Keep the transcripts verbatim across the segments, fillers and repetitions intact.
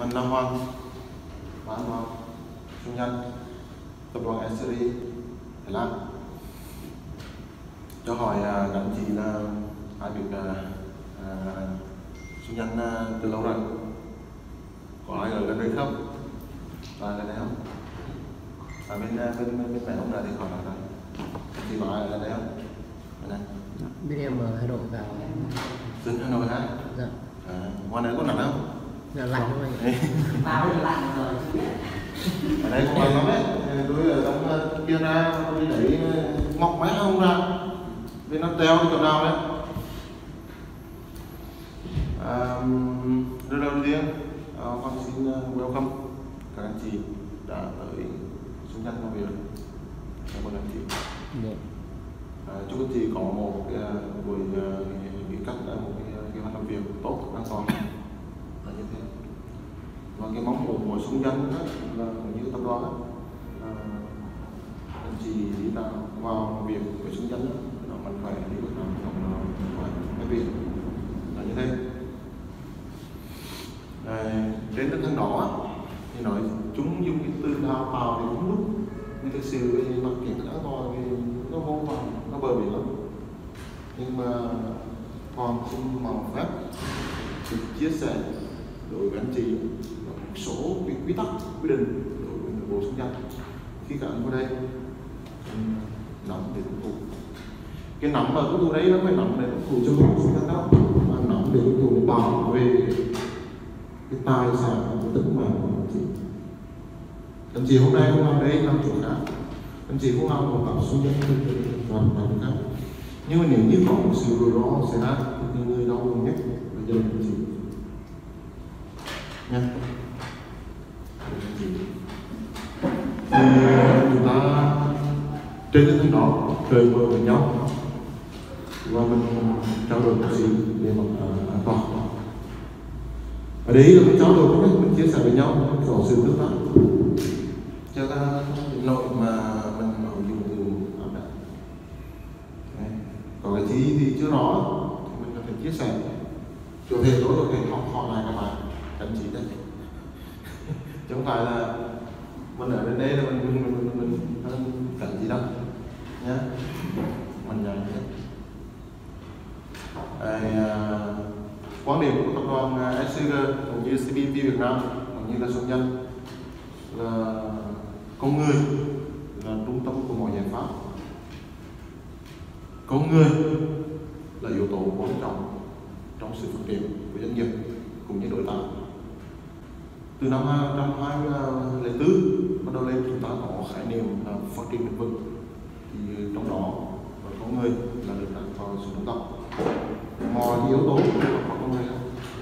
Mình là Hoàng, Hoàng Hoàng, Trung Nhân, tập đoàn ét xê rờ Thái Lan. Cho hỏi uh, các anh chị là ai biết uh, uh, Trung Nhân uh, từ lâu rồi? Có ai ở gần đây không? Và gần đây không? Ở bên bên bên, bên mẹ ông là thì khỏi nói rồi. Thì có ai ở gần đây không? Bên này. Bên em ở Hà Nội vào. Dân Hà Nội hả? Dạ. À, ngoài này có nắng không? Dạ lạnh không anh? Vào đây lạnh rồi. Ở đây không lạnh lắm đấy. Tôi ở trong kia ra, tôi đi đẩy mọc máy không ra. Bên nó treo đi chỗ nào đấy. À, rất đầu tiên, con xin welcome các anh chị đã tới Trung Nhân làm việc. Cảm ơn anh chị. Được. À, chúc anh chị có một cái buổi nghỉ cách một cái kế hoạch làm việc tốt, an toàn là như thế. Và cái mong muốn của Trung Nhân là cũng như tập đoàn đó, à, anh chị đi nào vào làm việc với Trung Nhân đó, mình phải đi bước nào cũng phải cái việc là như thế. À, trên tinh thần đó thì nói chúng dùng cái từ đào tạo thì đúng lúc, nhưng thực sự về mặt kiến thức an toàn thì nó vô vàn, nó bờ biển lắm. Nhưng mà Hoàng xin mong phép thì chia sẻ đối với anh chị một số cái quy tắc quy định đối với nội bộ Trung Nhân khi các anh vào đây nắm để tuân thủ. Cái nắm mà tuân thủ đấy nó phải nắm để tuân thủ cho mọi Trung Nhân đó, mà nắm để tuân thủ để bảo vệ cái tài sản của tính mạng của anh chị. Anh chị hôm nay không làm đây làm chỗ khác, anh chị không làm một tập Trung Nhân toàn toàn khác. Nhưng mà nếu như có một sự rủi ro xảy ra thì người đau buồn nhất là gia đình anh chị nha. Thì chúng ta trên tinh thần đó cởi mở với nhau và mình trao đổi một gì để mà an toàn. Ở đấy là mình trao đổi với nhau, mình chia sẻ với nhau, mình có sự tương tác cho ta nội mà mình dùng từ áp đặt. Còn cái gì thì chưa rõ thì mình có thể chia sẻ. Có thể tôi có thể học hỏi lại các bạn các anh chị đây. Chứ không phải là mình ở bên đây là mình mình mình mình, mình hơn cảnh gì đâu nhé. Mình nhận thế. À, quan điểm của tập đoàn ét xê rờ cũng như xê pê tê Việt Nam cũng như là Trung Nhân là con người là trung tâm của mọi giải pháp. Con người là yếu tố quan trọng trong sự phát triển của doanh nghiệp cũng như đối tác. Từ năm hai nghìn không trăm hai mươi tư bắt đầu lên chúng ta có khái niệm là phát triển bền vững, thì trong đó con người là được đặt vào sự trung tâm. Mọi yếu tố đều có con người.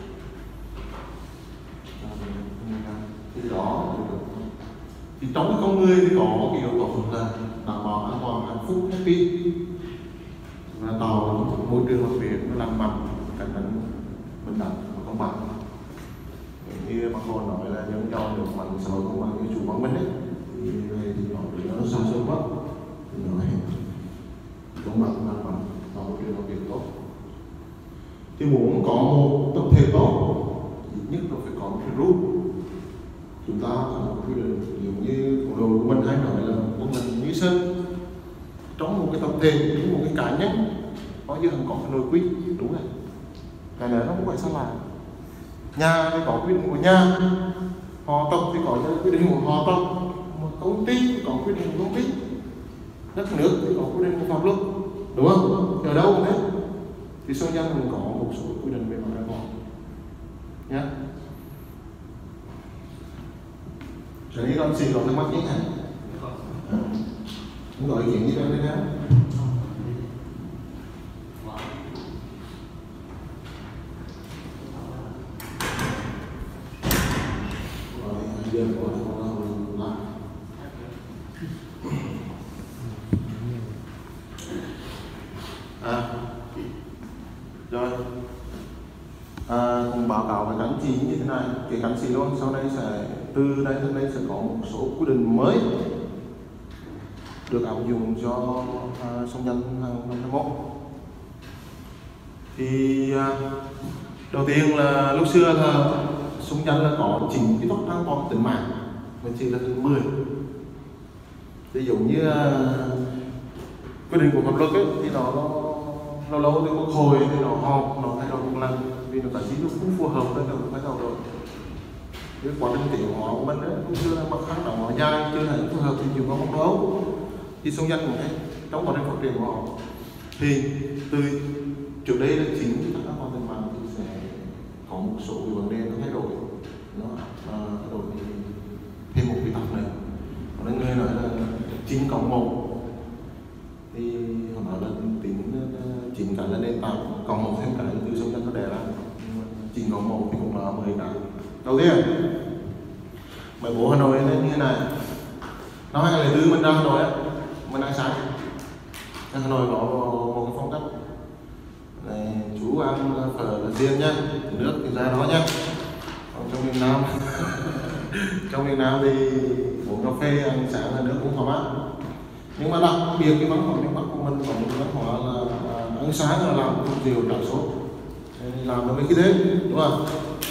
Thì đó thì trong con người thì có cái yếu tố là đảm bảo an toàn, hạnh phúc, happy và tạo môi trường làm việc nó lành mạnh, cạnh tranh bình đẳng và công bằng. Như bác Hồ nói là giống nhau được mạnh xã hội công bằng như chủ văn minh ấy, thì này thì nó nó xa xôi quá, thì nói công bằng lành mạnh tạo môi trường làm việc tốt. Thì muốn có một tập thể tốt, ít nhất là phải có một cái group. Chúng ta có một quy định giống như đội của mình hay nói là quân mình như sơn. Trong một cái tập thể, trong một cái cá nhân bao giờ có cái nội quy, đúng rồi. Cái này nó không phải sao lại. Nhà thì có quy định của nhà, họ tộc thì có quy định của họ tộc, một công ty thì có quy định của công ty, đất nước thì có quy định của pháp luật, đúng không? Ở đâu cũng thế. Thì Trung Nhân mình có một số quy định về mặt an toàn nhé. Rồi đi con xin có thắc mắc nhé hả? Không gọi ý kiến gì đâu đấy nhé. Giờ có thể có làm à rồi à, cùng báo cáo với các anh chị như thế này, cái các anh chị luôn sau đây sẽ từ đây đến đây sẽ có một số quy định mới được áp dụng cho Trung Nhân hai nghìn không trăm hai mươi mốt. Thì à, đầu tiên là lúc xưa là xung danh là có chín cái tóc an toàn tính mạng mình chỉ là thứ mười. Ví dụ như uh, quy định của pháp luật ấy, thì nó lâu lâu thì quốc hội thì nó họp nó thay đổi một lần vì nó cả chính nó cũng phù hợp với nó phải thay đổi. Cái quá trình tiểu hóa của mình đấy cũng chưa là mặt khác nó hóa dài chưa là phù hợp thì chịu có một đấu thì xung danh của thế trong quá trình phát triển của họ thì từ trước đây là chính các các quan tình mạng thì sẽ có một số cái vấn đề nó thay đổi nó uh, thay đổi thì thêm một cái tập này có người nói là chín cộng một thì họ nói là tính chín cái là nền tảng cộng một thêm cái là từ xung danh nó đẻ ra chín cộng một thì cũng là mười cái. Đầu tiên mấy bố Hà Nội nên như thế này, năm hai nghìn lẻ bốn mình ra Hà Nội á, mình ăn sáng Hà Nội có một cái phong cách này, chú ăn phở là riêng nhá, nước thì ra đó nhá. Còn trong miền Nam trong miền Nam thì uống cà phê ăn sáng là nước cũng thoải mái, nhưng mà đặc biệt cái văn hóa miền Bắc của mình có một văn hóa là ăn sáng là làm cơm rượu trà sốt, làm được mấy cái thế đúng không?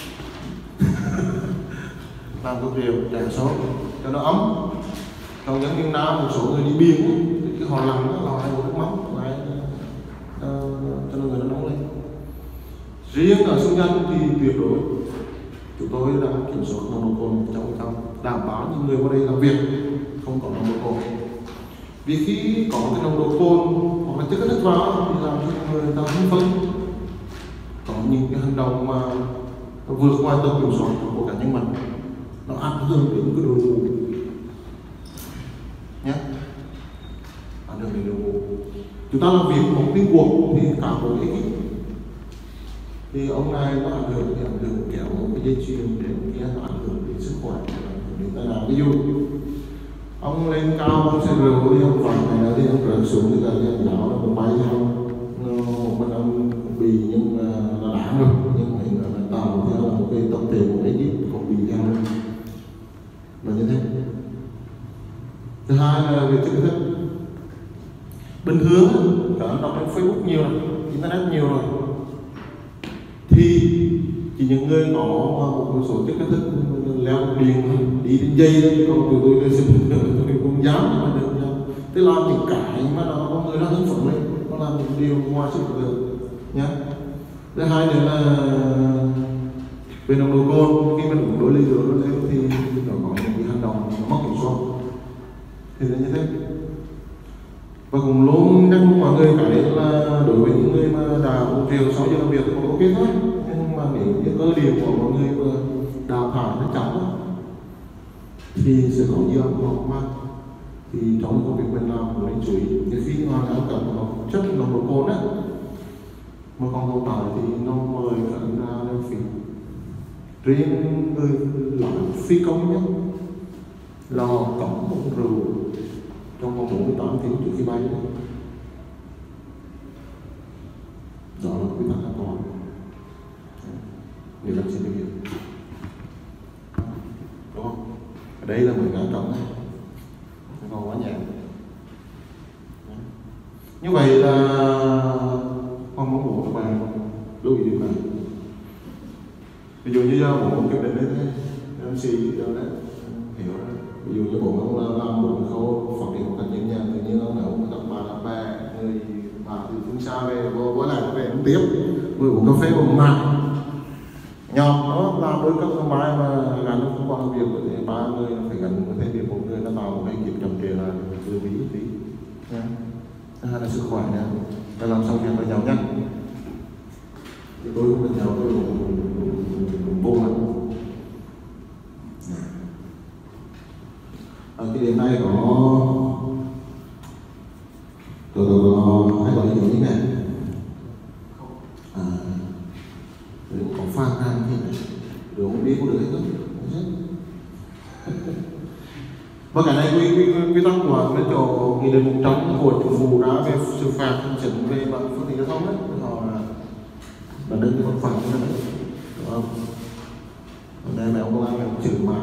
Làm cơm rượu trà sốt cho nó ấm. Còn những miền Nam một số người đi biển thì họ làm đó là hay uống nước mắm lại uh, cho người nó nóng lên. Riêng ở xung danh thì tuyệt đối chúng tôi đã kiểm soát nồng độ cồn trong trong đảm bảo những người qua đây làm việc không có nồng độ cồn. Vì khi có cái nồng độ cồn hoặc là chất kích thích vào thì làm cho người ta hưng phấn, có những cái hành động mà vượt qua tầm kiểm soát của cá nhân mình, nó ảnh hưởng đến cái đội ngũ nhé, ảnh hưởng đến đội ngũ. Chúng ta làm việc một cái cuộc thì cả một ekip thì ông này nó ảnh hưởng thì ảnh hưởng kéo một cái dây chuyền đến kia nó ảnh hưởng đến sức khỏe, đến tai nạn. Ví dụ ông lên cao ông sẽ rượu đi ông vàng này là thì ông rớt xuống thì là cái giáo nó cũng bay theo một bên ông bị nhưng mà là đáng rồi, nhưng mà hiện là tạo theo một cái tập thể một ekip còn bị theo là như thế. Thứ hai là việc chứng thức bình thường cả đọc trên Facebook nhiều rồi, internet nhiều rồi thì chỉ những người có một số chất kích thích leo điện đi trên dây đó, còn tụi tôi là xin tôi cũng dám mà được nhau. Tức là những cái mà nó có người nó hứng phấn lên, nó làm những điều ngoài sức được nhé. Thứ hai nữa là về nồng độ cồn, khi mình uống đôi ly rượu nó lên thì nó có những cái hành động nó mất kiểm soát thì là như thế. Và cũng luôn nhắc mọi người cái đấy là đối với những người mà đã uống rượu sáu giờ làm việc thì cũng ok thôi, nhưng mà nếu những cơ điểm của mọi người mà đào thải nó chóng thì sẽ có nhiều hoặc mà thì trong công việc mình làm cũng nên chú ý cái khi mà nó cần nó chất nồng độ cồn á mà còn tồn tại thì nó mời cả ra lên phí. Riêng người làm phi công nhất là cấm uống rượu trong vòng bốn mươi tám tiếng trước khi bay. Đó là quy tắc an toàn để làm xin thực hiện, đúng không? Ở đây là một cái trọng này, còn quá nhẹ. Như vậy là con mong muốn các bạn lưu ý điểm này. Ví dụ như do bộ quyết định đấy, em xê đâu đấy hiểu đấy. Ví dụ như bộ ông làm một khâu phát triển một cách nhẹ nhàng, tự nhiên ông nào cũng gặp bà làm bè, người bà từ phương xa về, vô với lại về cũng tiếp, vừa uống cà phê uống mặn, nhọt nó làm đôi các con máy mà gắn nó không qua việc thì ba người phải gắn một thêm việc một người nó tạo một cái kịp chậm trễ là từ ví tí, nha. Hai là sức khỏe nha, ta làm xong việc với nhau nhé. Thì tôi cũng với nhau tôi cũng vô mặt. Ở cái điểm này có có, có hai gọi là gì này à, rồi có phan hàng thì rồi không biết có được hay không. Và cái này quy quy quy tắc của cái chỗ nghị định một trăm của chính phủ ra về xử phạt hành chính về mặt phương tiện giao thông đấy, họ là đơn cái văn phòng đấy, đúng không? Đây là ông công an chữ mà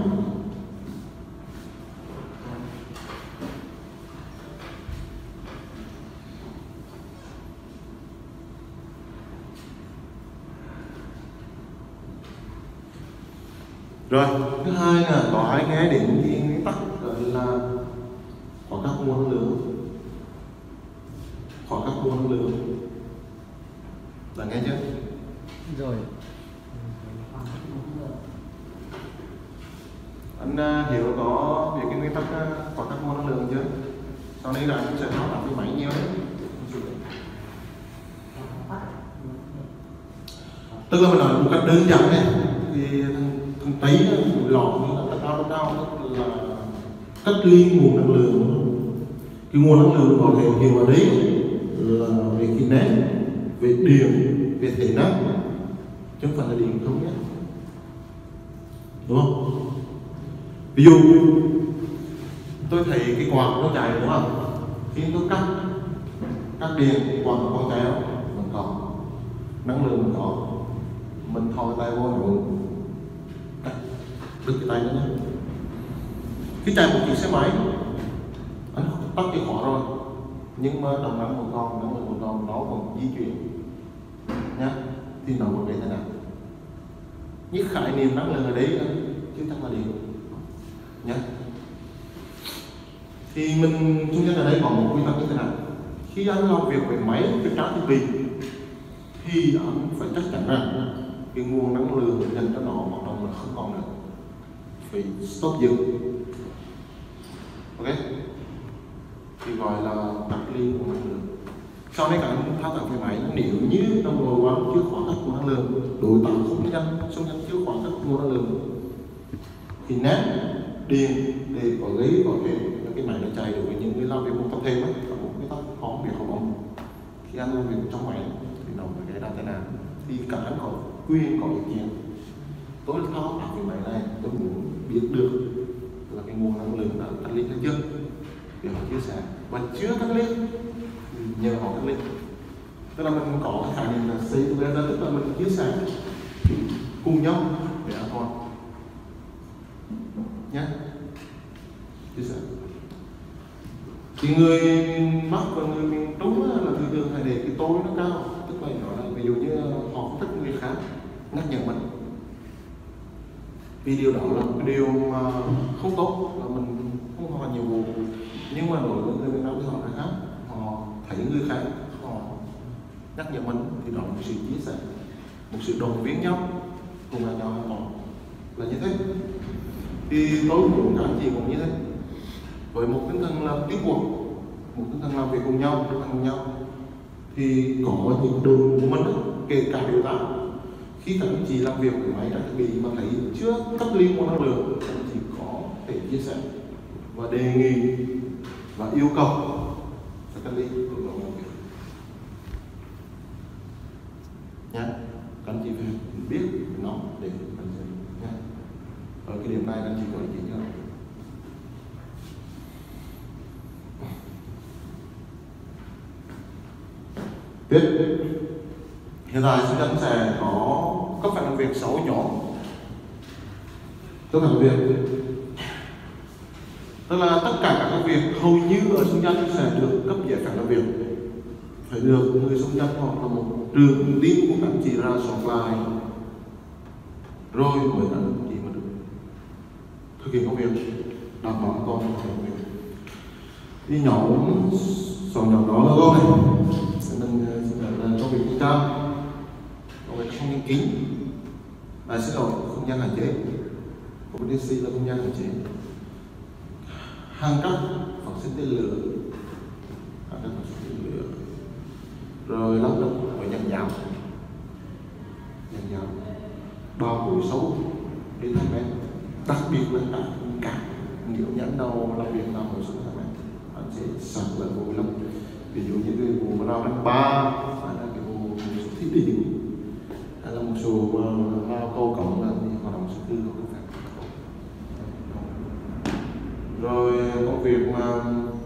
Rồi thứ hai là có ai nghe đến cái nguyên tắc gọi là khoảng cách nguồn năng lượng, khoảng cách nguồn năng lượng là nghe chưa? Rồi. Anh uh, hiểu có về cái nguyên tắc uh, khoảng cách nguồn năng lượng chưa? Sau đây là anh sẽ thao tác cái máy nhiều đấy. Tức là mình nói một cách đơn giản này thì thằng, thằng tấy mũi lọt như là tất cao tất cao là cách ly nguồn năng lượng. Cái nguồn năng lượng có thể hiểu ở đấy là về khí nén, về điện, về thể năng, chứ không phải là điện không nhé, đúng không? Ví dụ tôi thấy cái quạt nó chạy đúng không? Khi tôi cắt cắt điện quạt nó còn chạy không? Vẫn có năng lượng, vẫn có. Mình thò tay vô rồi cắt đứt cái tay nữa nhé. Khi chạy một chiếc xe máy anh tắt cái khóa rồi, nhưng mà đồng năng một con năng lượng một con nó còn di chuyển nhá, thì nó có cái thế nào? Những khái niệm năng lượng ở đấy chứ chắc là điện nhá. Thì mình chúng ta ở đây có một quy tắc như thế nào? Khi anh làm việc với máy, với trang thiết bị thì anh phải chắc chắn rằng cái nguồn năng lượng dành cho nó hoạt động là không còn nữa, phải stop dừng. Ok, thì gọi là tắt ly nguồn năng lượng. Sau đây các anh thao tác với máy, nếu như đồng hồ quán chưa khóa tắt nguồn năng lượng, đối tạo không gian xung quanh chưa khóa tắt nguồn năng lượng thì nén điện để có lấy có thể cái máy nó chạy được. Với những người làm việc một tập thể ấy, có một cái tắc khó việc không bóng khi anh làm việc trong máy thì nó phải gây ra tai nạn, thì cả anh có quyền có ý kiến. Tôi thao tác cái máy này tôi muốn biết được là cái nguồn năng lượng đã tắt lên hay chưa để họ chia sẻ, và chưa tắt lên nhờ họ tắt lên. Tức là mình có cái khái niệm là xây together, tức là mình chia sẻ cùng nhau để an toàn nhé. Chia sẻ thì người miền Bắc và người miền Trung là thường thường hay để cái tôi nó cao, tức là nói là ví dụ như họ không thích người khác nhắc nhở mình, vì điều đó là cái điều mà không tốt, là mình không hoàn thành nhiệm vụ. Nhưng mà đối với người miền Nam thì họ lại khác, họ thấy người khác họ nhắc nhở mình thì đó là một sự chia sẻ, một sự đồng viên nhau cùng là nhau họ là như thế. Thì tôi muốn các anh chị cũng như thế, với một tinh thần làm tiếp cuộc, một tinh thần làm việc cùng nhau, đồng hành cùng nhau, thì có những đường của mình đó, kể cả điều đó khi các anh chị làm việc với máy trang thiết bị mà thấy chưa cắt liên nguồn năng lượng, các anh chị có thể chia sẻ và đề nghị và yêu cầu phải cắt liên nguồn năng lượng nhé. Các anh chị phải biết nó để các anh chị nhé. Ở cái điểm này các anh chị có ý kiến không? Tiếp, hiện tại chúng ta sẽ có các phần làm việc sáu nhóm. Các phần làm việc tức là tất cả các công việc hầu như ở xung danh sẽ được cấp giấy phép làm việc, phải được người xung danh hoặc là một trường tim của các anh chị ra soát lại rồi mới các anh chị mà được thực hiện công việc đảm bảo an toàn cho công việc. Thì nhóm sáu nhóm đó là gồm này mình là công việc thanh tra, công việc không gian kính, à xin lỗi không gian hạn chế, của đê xê là không gian hạn chế, hàng cắt phát sinh tên lửa, hàng cắt phát sinh tên lửa, rồi lắp đặt và nhận giáo, nhận giáo, đo củi sâu đến hai mét, đặc biệt là cả cả nếu nhãn đầu làm việc nào ở số hai mét, anh sẽ sẵn là vô lắm. Ví dụ như cái vụ mà lao đánh ba, hay là cái vụ một số thiết định, hay là một số lao câu cộng là hoạt động số tư không phải. Rồi công việc mà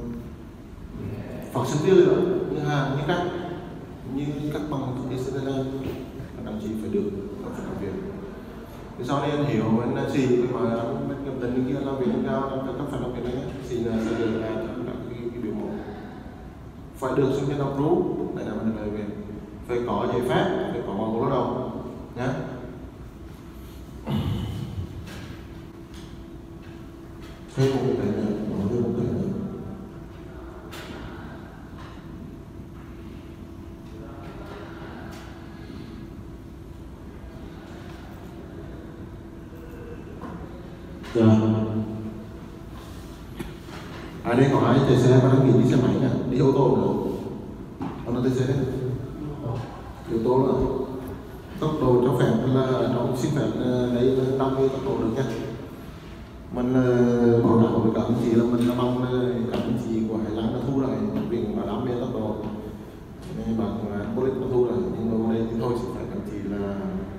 phát sinh tiền lửa như hàng như cắt như các bằng thực tế sẽ ra các đồng chí phải được các phần làm việc. Thì sau này anh hiểu anh xì mà anh cầm tình như kia làm việc cao các phần làm việc đấy xì là sẽ được là cái cái biểu mẫu phải được xung nhân approve để làm mình lời về, phải có giấy phép, phải có bằng lao động nhé. thêm một cái nữa, nói thêm một cái nữa. Dạ. Ở đây có ai chạy xe và đăng ký đi xe máy nhá, đi ô tô nữa. Còn nó chạy xe đấy. Ô tô là tốc độ cho phép là trong xin phép đấy là năm mươi tốc độ được nhá. Mình bảo đảm với các anh chị là mình là mong các anh chị của Hải Lăng đã thu lại việc mà đam mê tốc độ nên bạn cố định nó thu lại, nhưng mà đây thì thôi xin phép các anh chị là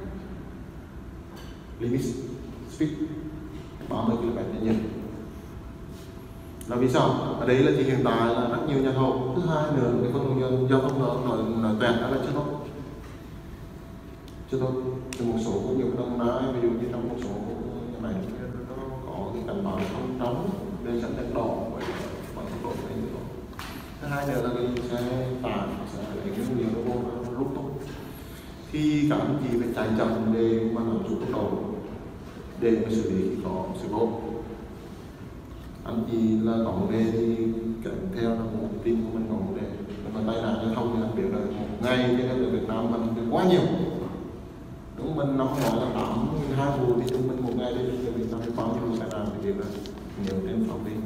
limit speed ba mươi ki lô mét trên giờ. Là vì sao? Ở đấy là chỉ hiện tại là rất nhiều nhà thầu. Thứ hai nữa cái phân luồng giao thông nó nói nói tuyệt đó là chưa tốt, chưa tốt. Từ một số công nghiệp đông đá, ví dụ như trong một số nhà máy nó có cái cảnh báo không trống bên sẵn đèn đỏ với bằng tốc độ này nữa. Thứ hai nữa là cái xe tải sẽ lấy cái nhiều nó vô nó lúc tốt. Khi các anh chị phải chạy chậm để mà làm chủ tốc độ để mà xử lý khi có sự cố. Anh chị là có vấn đề thì kèm theo là một tim của mình có vấn đề, mà tai nạn giao thông thì đặc biệt là một ngày trên ở Việt Nam mình quá nhiều. Đúng mình năm ngoái là tám hai vụ thì chúng mình một ngày đi ở Việt Nam bao nhiêu vụ tai nạn thì là nhiều trên phòng đi.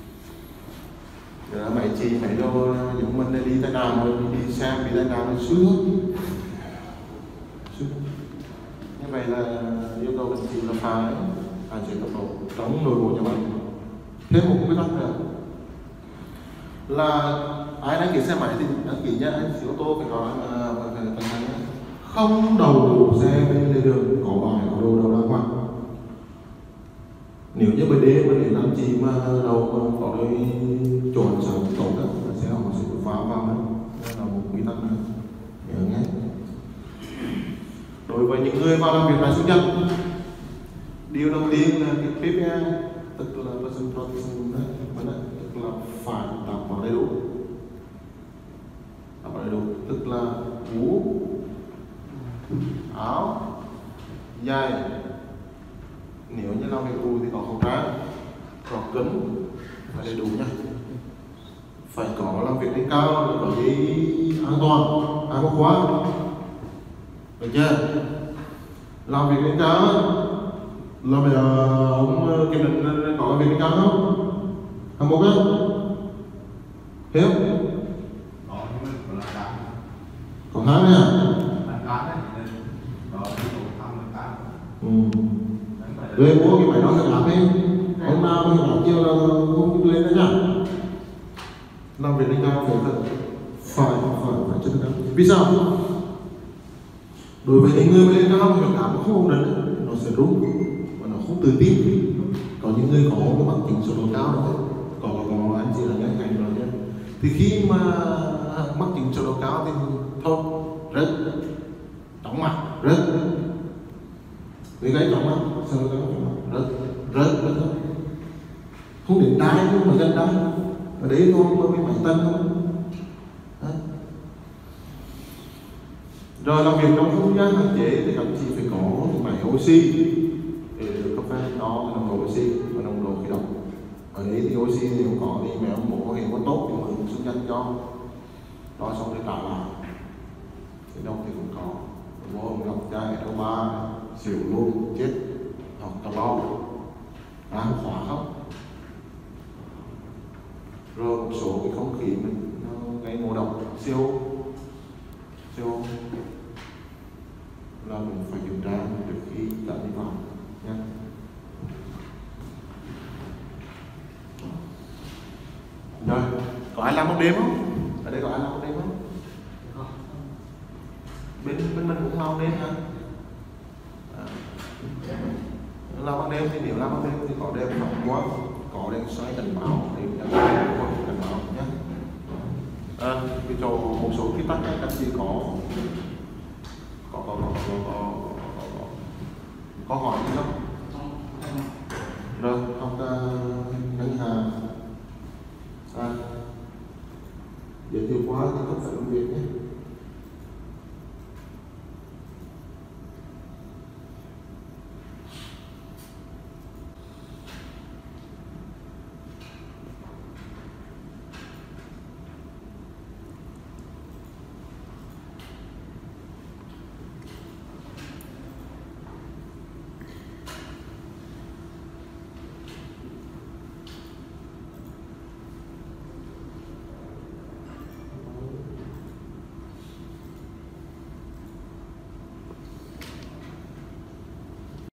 Rồi mấy chị mấy đô chúng mình đi tai nạn rồi đi xem bị tai nạn rồi suýt suýt. Như vậy là yêu cầu anh chị là phải hạn chế tốc độ trong nội bộ nhà máy. Thêm một cái tắc nữa là ai đăng ký xe máy thì đăng ký nhá, anh ô tô phải có phải không đầu xe bên lề đường có bài có đồ đầu đàng hoàng. Nếu như buổi đêm mà để làm gì mà đầu mà có đôi chuẩn sáng tốt đó là sẽ họ sẽ phá vào đấy, đây là một quy tắc nữa nhớ nhé. Đối với những người vào làm việc tại Chủ nhật, điều đầu tiên là cái pê pê i, tức là person protection đấy, tức là phải đảm bảo đầy đủ, đảm bảo đầy đủ, tức là mũ, áo, giày, nếu như làm việc vụ thì có khẩu trang, có kính, phải đầy đủ nhá. Phải có làm việc lên cao, có giấy an toàn, an toàn khóa, được chưa? Làm việc lên cao là bây giờ ông kiểm định có việc lên cao không? Hạng mục á? Hiểu? Còn tháng nha. Ừ. Rồi mua cái máy đó sẽ làm đi. Hôm nào thì làm chiều là không lên nữa nhá. Làm việc lên cao phải phải phải phải phải chân cao. Vì sao? Đối với những người lên cao thì cảm nó không ổn định, nó sẽ rung và nó không tự tin. Có những người có cái bằng chứng số độ cao đó, có có anh chị là nhớ ngành rồi nhé. Thì khi mà mắc chứng số độ cao thì thôi rớt, chóng mặt rớt, vì cái chóng mặt sao nó rớt rớt rớt thôi, không đến đai nhưng mà gần đai, ở đấy thôi mới mấy tân thôi. Rồi làm việc trong không gian hạn chế thì các chị phải có máy oxy để được cấp phép đo nồng độ oxy và nồng độ khí độc. Ở đấy thì oxy thì không có thì mẹ ông mổ hiện có tốt nhưng mà xung danh cho đo xong thì trả lại. Khí độc thì cũng có, bố ông lọc chai đâu ba xỉu luôn chết hoặc tao lo đáng khóa không. Rồi một số cái không khí mình nó gây ngộ độc siêu siêu là mình phải kiểm tra trước khi đã đi vào nhé. Rồi, có ai làm ban đêm không? Ở đây có ai làm ban đêm không? Bên bên mình cũng làm đêm hả? À, làm ban đêm thì nếu làm ban đêm thì có đèn phản quang, có đèn xoay cảnh báo để cảnh báo nhé. À, cái chỗ một số cái tắc các chị có có có có có có có, có hỏi gì không? Rồi